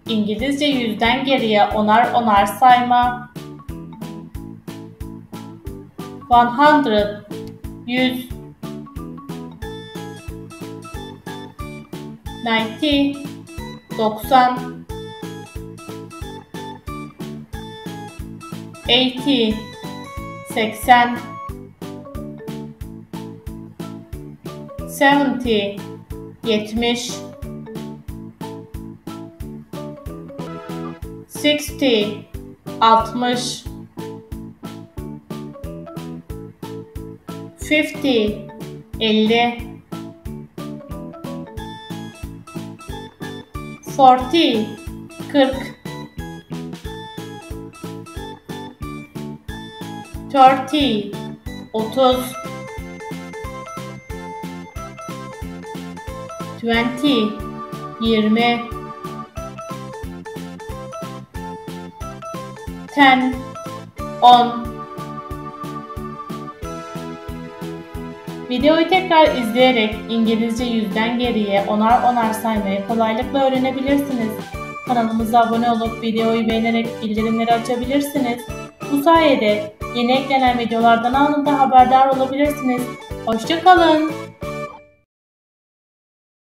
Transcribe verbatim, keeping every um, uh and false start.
İngilizce yüzden geriye onar onar sayma. one hundred, yüz. ninety, doksan. eighty, seksen. seventy, yetmiş. sixty, altmış. fifty, elli. forty, kırk. thirty, otuz. twenty, yirmi. ten, on. Videoyu tekrar izleyerek İngilizce yüzden geriye onar onar saymayı kolaylıkla öğrenebilirsiniz. Kanalımıza abone olup videoyu beğenerek bildirimleri açabilirsiniz. Bu sayede yeni eklenen videolardan anında haberdar olabilirsiniz. Hoşça kalın.